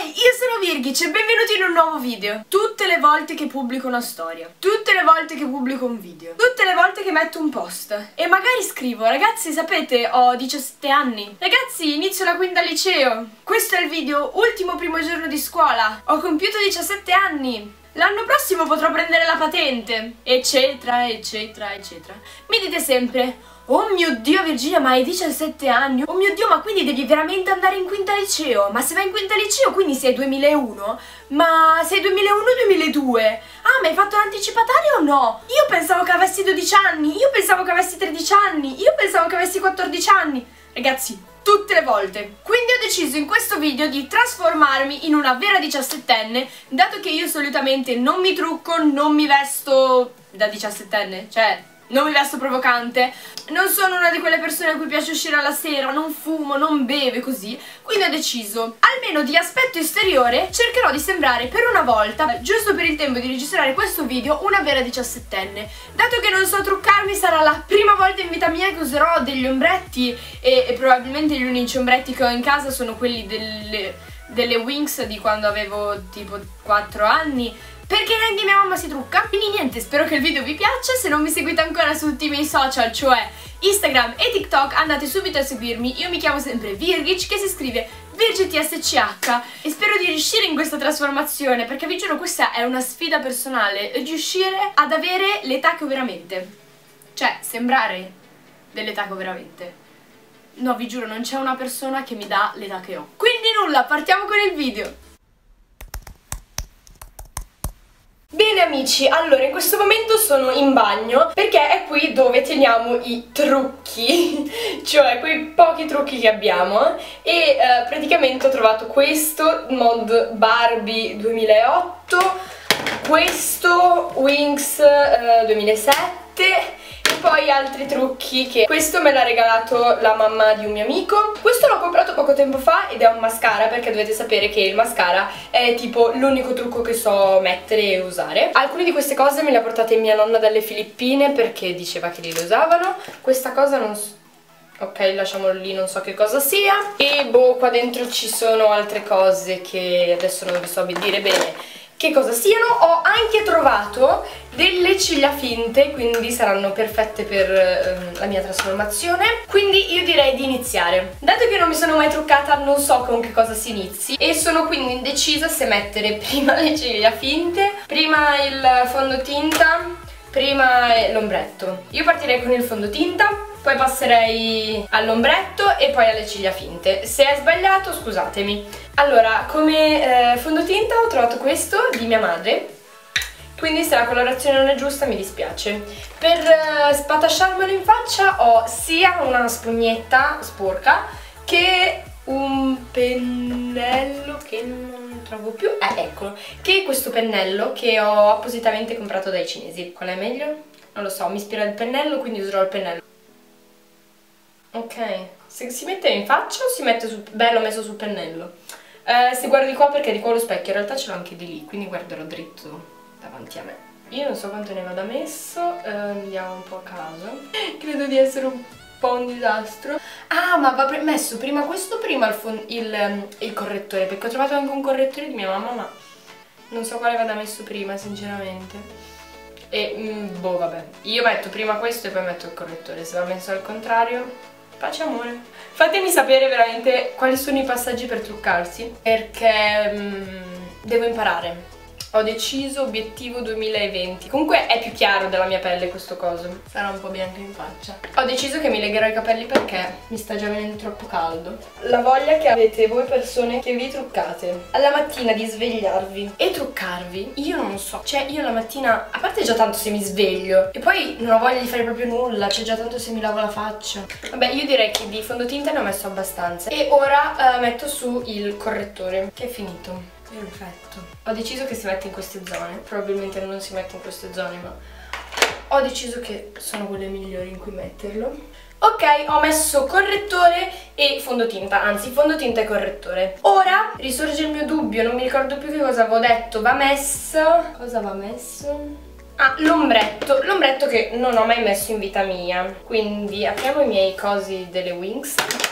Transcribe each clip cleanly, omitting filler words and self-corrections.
Ehi, io sono Virgic e benvenuti in un nuovo video. Tutte le volte che pubblico una storia, tutte le volte che pubblico un video, tutte le volte che metto un post e magari scrivo: ragazzi, sapete, ho 17 anni. Ragazzi, inizio la quinta al liceo. Questo è il video ultimo primo giorno di scuola. Ho compiuto 17 anni. L'anno prossimo potrò prendere la patente, eccetera, eccetera, eccetera. Mi dite sempre: oh mio Dio Virginia, ma hai 17 anni? Oh mio Dio, ma quindi devi veramente andare in quinta liceo? Ma se vai in quinta liceo quindi sei 2001? Ma sei 2001-2002? Ah, ma hai fatto l'anticipatario o no? Io pensavo che avessi 12 anni, io pensavo che avessi 13 anni, io pensavo che avessi 14 anni. Ragazzi, tutte le volte. Quindi ho deciso in questo video di trasformarmi in una vera 17enne, dato che io solitamente non mi trucco, non mi vesto da 17enne, cioè non mi vesto provocante, non sono una di quelle persone a cui piace uscire alla sera, non fumo, non beve, così. Quindi ho deciso, almeno di aspetto esteriore, cercherò di sembrare per una volta, giusto per il tempo di registrare questo video, una vera 17enne. Dato che non so truccarmi, sarà la prima volta in vita mia che userò degli ombretti e probabilmente gli unici ombretti che ho in casa sono quelli delle Winx di quando avevo tipo 4 anni, perché neanche mia mamma si trucca. Quindi niente, spero che il video vi piaccia. Se non mi seguite ancora su tutti i miei social, cioè Instagram e TikTok, andate subito a seguirmi. Io mi chiamo sempre Virgic, che si scrive VirGTSCH, e spero di riuscire in questa trasformazione, perché vi giuro questa è una sfida personale, riuscire ad avere l'età che ho veramente, cioè sembrare dell'età che ho veramente. No, vi giuro, non c'è una persona che mi dà l'età che ho. Quindi nulla, partiamo con il video. Bene amici, allora in questo momento sono in bagno perché è qui dove teniamo i trucchi, cioè quei pochi trucchi che abbiamo, e praticamente ho trovato questo mod Barbie 2008, questo Winx 2007 e poi altri trucchi che questo me l'ha regalato la mamma di un mio amico. Questo l'ho comprato poco tempo fa ed è un mascara, perché dovete sapere che il mascara è tipo l'unico trucco che so mettere e usare. Alcune di queste cose me le ha portate mia nonna dalle Filippine perché diceva che lì le usavano. Questa cosa non so, ok, lasciamolo lì, non so che cosa sia. E boh, qua dentro ci sono altre cose che adesso non vi so dire bene che cosa siano. Ho anche trovato delle ciglia finte, quindi saranno perfette per la mia trasformazione. Quindi io direi di iniziare. Dato che non mi sono mai truccata, non so con che cosa si inizi e sono quindi indecisa se mettere prima le ciglia finte, prima il fondotinta, prima l'ombretto. Io partirei con il fondotinta, poi passerei all'ombretto e poi alle ciglia finte. Se è sbagliato scusatemi. Allora, come fondotinta ho trovato questo di mia madre, quindi se la colorazione non è giusta mi dispiace. Per spatasciarmelo in faccia ho sia una spugnetta sporca che un pennello che non trovo più, eccolo, che è questo pennello che ho appositamente comprato dai cinesi. Qual è meglio? Non lo so, mi ispira il pennello, quindi userò il pennello. Ok, se si mette in faccia o si mette sul... Beh, l'ho messo sul pennello. Se guardi qua, perché di qua lo specchio, in realtà ce l'ho anche di lì, quindi guarderò dritto davanti a me. Io non so quanto ne vada messo, andiamo un po' a caso. Credo di essere un po' un disastro. Ah, ma va messo prima questo, prima il correttore, perché ho trovato anche un correttore di mia mamma, ma non so quale vada messo prima, sinceramente. E, boh, vabbè. Io metto prima questo e poi metto il correttore, se va messo al contrario... Pace amore. Fatemi sapere veramente quali sono i passaggi per truccarsi, perché devo imparare. Ho deciso obiettivo 2020. Comunque è più chiaro della mia pelle questo coso. Sarà un po' bianco in faccia. Ho deciso che mi legherò i capelli perché mi sta già venendo troppo caldo. La voglia che avete voi persone che vi truccate alla mattina di svegliarvi e truccarvi, io non so. Cioè io la mattina, a parte già tanto se mi sveglio, e poi non ho voglia di fare proprio nulla, c'è già tanto se mi lavo la faccia. Vabbè, io direi che di fondotinta ne ho messo abbastanza. E ora metto su il correttore, che è finito. Perfetto. Ho deciso che si mette in queste zone. Probabilmente non si mette in queste zone, ma ho deciso che sono quelle migliori in cui metterlo. Ok, ho messo correttore e fondotinta, anzi fondotinta e correttore. Ora risorge il mio dubbio, non mi ricordo più che cosa avevo detto. Va messo... Cosa va messo? Ah, l'ombretto che non ho mai messo in vita mia. Quindi apriamo i miei cosi delle Winx.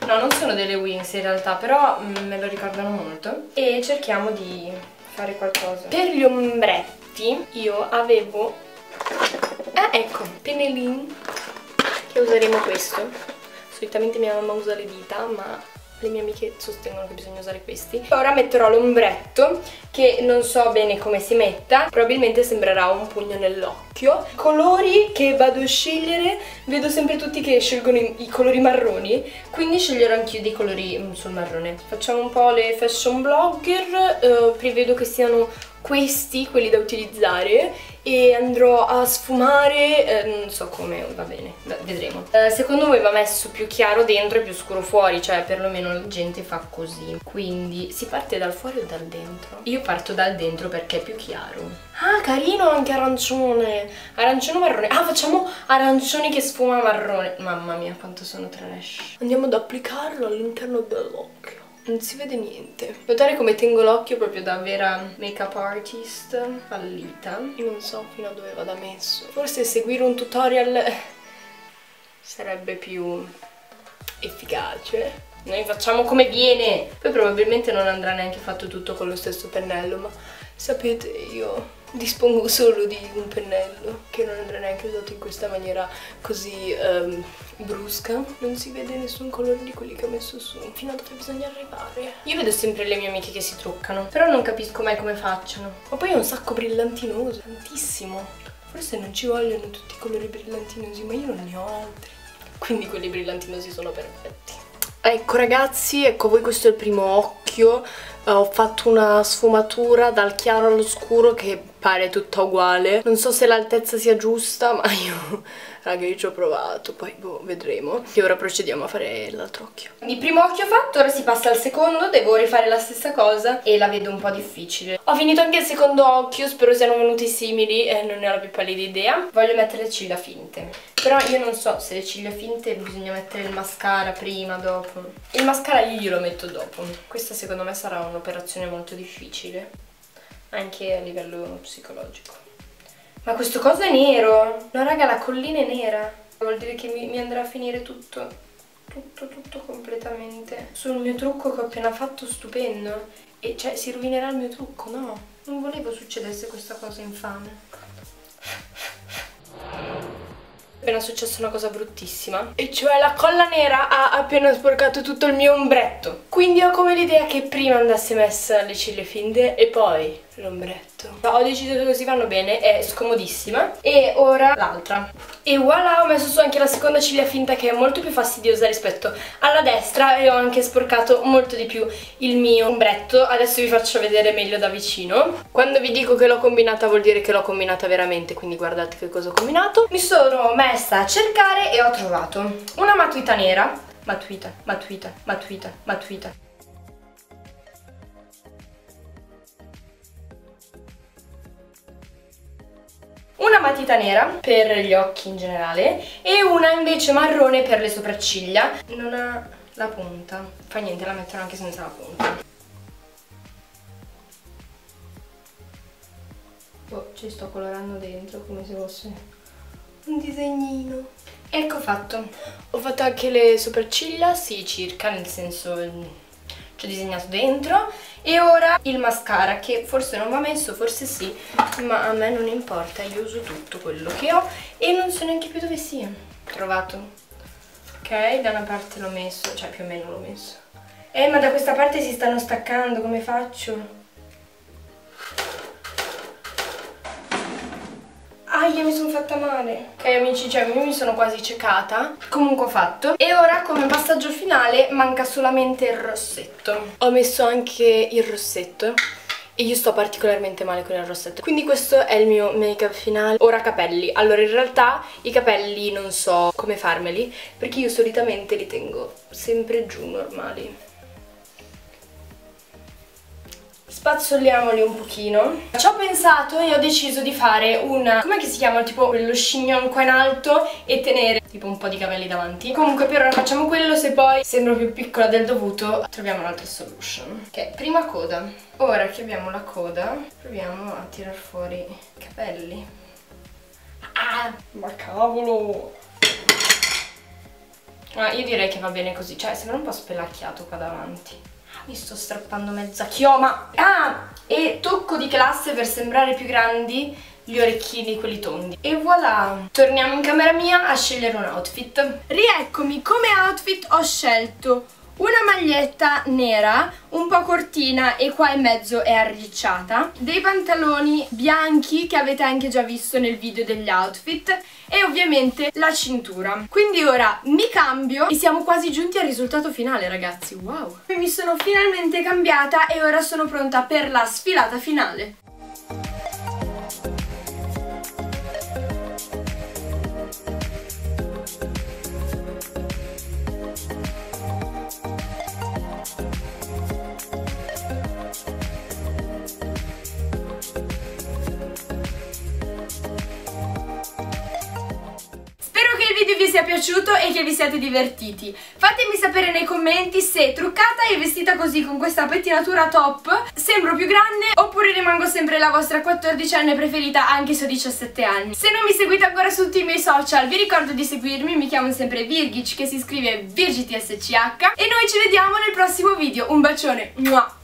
No, non sono delle Wings in realtà, però me lo ricordano molto. E cerchiamo di fare qualcosa. Per gli ombretti io avevo... ecco, pennellini, che useremo questo. Solitamente mia mamma usa le dita, ma le mie amiche sostengono che bisogna usare questi. Ora metterò l'ombretto, che non so bene come si metta, probabilmente sembrerà un pugno nell'occhio. Colori che vado a scegliere, vedo sempre tutti che scelgono i colori marroni, quindi sceglierò anch'io dei colori sul marrone. Facciamo un po' le fashion blogger, prevedo che siano questi, quelli da utilizzare, e andrò a sfumare, non so come, va bene, vedremo. Secondo voi va messo più chiaro dentro e più scuro fuori, cioè perlomeno la gente fa così. Quindi si parte dal fuori o dal dentro? Io parto dal dentro perché è più chiaro. Ah, carino anche arancione, arancione marrone. Ah, facciamo arancioni che sfuma marrone. Mamma mia, quanto sono trash. Andiamo ad applicarlo all'interno dell'occhio. Non si vede niente. Notare come tengo l'occhio proprio da vera make-up artist fallita. Io non so fino a dove vada messo. Forse seguire un tutorial sarebbe più efficace. Noi facciamo come viene. Poi probabilmente non andrà neanche fatto tutto con lo stesso pennello, ma sapete, io dispongo solo di un pennello che non andrà neanche usato in questa maniera così brusca. Non si vede nessun colore di quelli che ho messo su. Fino a dove bisogna arrivare? Io vedo sempre le mie amiche che si truccano, però non capisco mai come facciano. Ma poi è un sacco brillantinoso, tantissimo. Forse non ci vogliono tutti i colori brillantinosi, ma io non ne ho altri, quindi quelli brillantinosi sono perfetti. Ecco ragazzi, ecco voi, questo è il primo occhio. Ho fatto una sfumatura dal chiaro allo scuro che pare tutta uguale. Non so se l'altezza sia giusta, ma raga, io ci ho provato, poi boh, vedremo. E ora procediamo a fare l'altro occhio. Il primo occhio fatto, ora si passa al secondo, devo rifare la stessa cosa e la vedo un po' difficile. Ho finito anche il secondo occhio, spero siano venuti simili e non ne ho la più pallida idea. Voglio mettere le ciglia finte, però io non so se le ciglia finte bisogna mettere il mascara prima, dopo. Il mascara io glielo metto dopo. Questa secondo me sarà un'operazione molto difficile, anche a livello psicologico. Ma questo coso è nero? No raga, la collina è nera. Vuol dire che mi andrà a finire tutto completamente sul mio trucco che ho appena fatto, stupendo. E cioè si rovinerà il mio trucco, no? Non volevo succedesse questa cosa infame. È appena successa una cosa bruttissima, e cioè la colla nera ha appena sporcato tutto il mio ombretto. Quindi ho come l'idea che prima andasse messa le ciglia finte e poi l'ombretto. Ho deciso che così vanno bene, è scomodissima. E ora l'altra. E voilà, ho messo su anche la seconda ciglia finta, che è molto più fastidiosa rispetto alla destra, e ho anche sporcato molto di più il mio ombretto. Adesso vi faccio vedere meglio da vicino. Quando vi dico che l'ho combinata vuol dire che l'ho combinata veramente, quindi guardate che cosa ho combinato. Mi sono messa a cercare e ho trovato una matita nera. Matita. Una matita nera per gli occhi in generale e una invece marrone per le sopracciglia. Non ha la punta, fa niente, la metterò anche senza la punta. Oh, ci sto colorando dentro come se fosse un disegnino. Ecco fatto. Ho fatto anche le sopracciglia, sì, circa, nel senso ci ho disegnato dentro. E ora il mascara, che forse non va messo, forse sì, ma a me non importa, io uso tutto quello che ho e non so neanche più dove sia. Trovato. Ok, da una parte l'ho messo, cioè più o meno l'ho messo. Ma da questa parte si stanno staccando, come faccio? Aia, mi sono fatta male. Ok amici, cioè io mi sono quasi ciecata. Comunque ho fatto. E ora come passaggio finale manca solamente il rossetto. Ho messo anche il rossetto e io sto particolarmente male con il rossetto, quindi questo è il mio make up finale. Ora capelli. Allora in realtà i capelli non so come farmeli, perché io solitamente li tengo sempre giù normali. Spazzoliamoli un pochino. Ci ho pensato e ho deciso di fare una... com'è che si chiama? Tipo lo chignon qua in alto e tenere tipo un po' di capelli davanti. Comunque per ora facciamo quello, se poi sembro più piccola del dovuto troviamo un'altra solution. Ok, prima coda. Ora che abbiamo la coda proviamo a tirar fuori i capelli. Ah, ma cavolo! Io direi che va bene così, cioè sembra un po' spelacchiato qua davanti. Mi sto strappando mezza chioma. Ah, e tocco di classe per sembrare più grandi gli orecchini, quelli tondi. E voilà! Torniamo in camera mia a scegliere un outfit. Rieccomi, come outfit ho scelto una maglietta nera, un po' cortina e qua in mezzo è arricciata, dei pantaloni bianchi che avete anche già visto nel video degli outfit e ovviamente la cintura. Quindi ora mi cambio e siamo quasi giunti al risultato finale, ragazzi, wow! Mi sono finalmente cambiata e ora sono pronta per la sfilata finale. Il video vi sia piaciuto e che vi siate divertiti. Fatemi sapere nei commenti se truccata e vestita così con questa pettinatura top sembro più grande oppure rimango sempre la vostra 14enne preferita anche se ho 17 anni. Se non mi seguite ancora su tutti i miei social vi ricordo di seguirmi, mi chiamo sempre Virgic che si scrive VirgiTSCH e noi ci vediamo nel prossimo video. Un bacione! Mua!